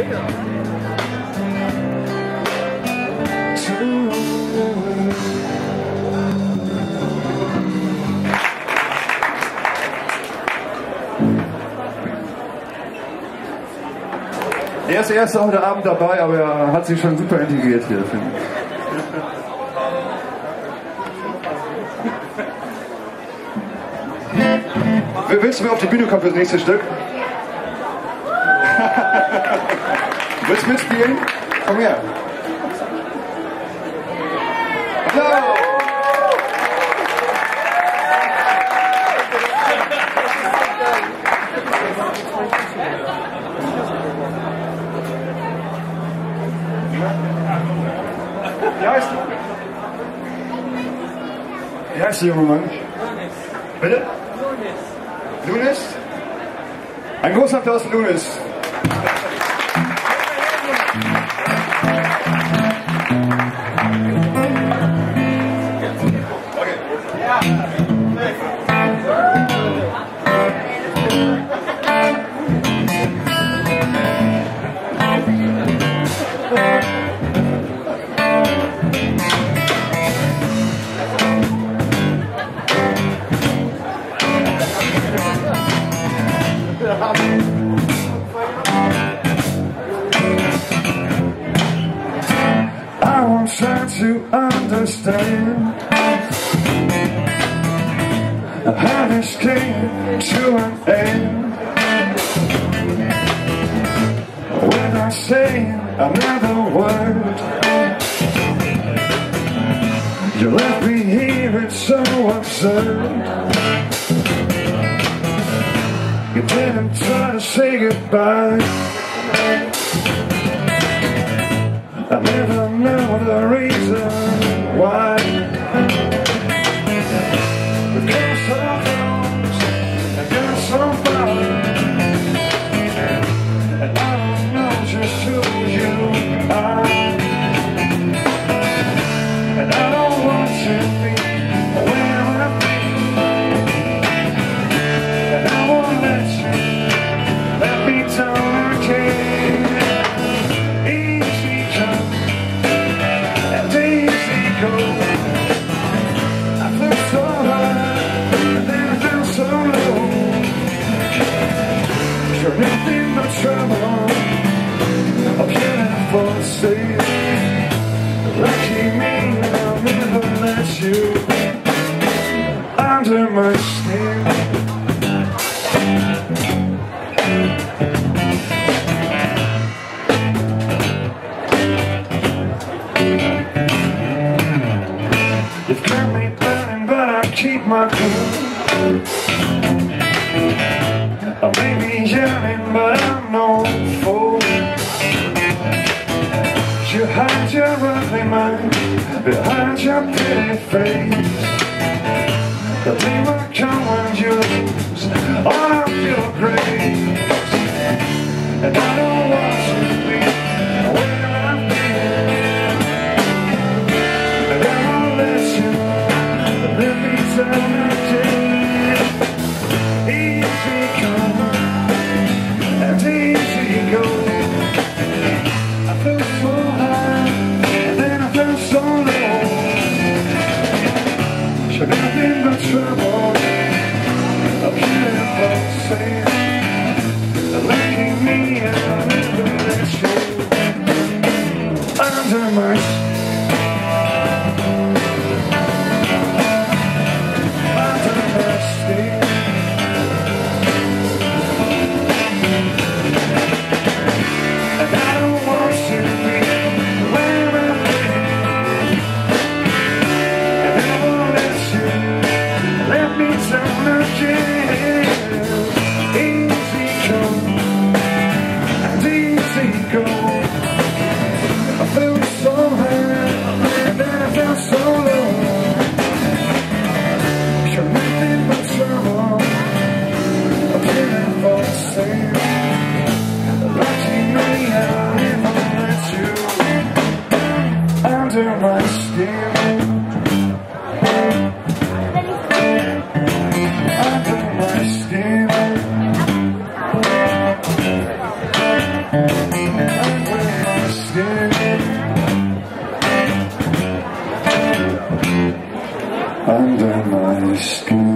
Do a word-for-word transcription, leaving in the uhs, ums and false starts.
Er ist erst heute Abend dabei, aber er hat sich schon super integriert hier, finde ich. Willst du mir auf die Bühne kommen für das nächste Stück? Willst du mitspielen? Komm her. Applaus! Wie heißt du? Wie heißt der junge Mann? Bitte? Lunis? Ein großer Applaus für Lunis. I won't try to understand how this came to an end without saying another word. You left me here, it's so absurd. You didn't try to say goodbye. I never know the reason why. We've come so close and gone so far, and I don't know just who you are. And I don't want to be where I've been, and I won't let you let me down again. Easy come and easy go. I feel so high and then I feel so low. You're nothing but trouble, a beautiful state. Lucky me, I'll never let you under my skin. You've got me burning, but I keep my cool. I may be yelling, but I'm no fool. You hide your ugly mind behind your pretty face. The day will come when you lose all of your grace. And I don't want you to be where I've been, and I won't let you let me down again. Easy come and easy go. I feel so high and then I feel so low. You're nothing but trouble, a beautiful sin. Lucky me, I'll never let you under my skin. Under my skin. And I don't want to be where I've been, under my skin.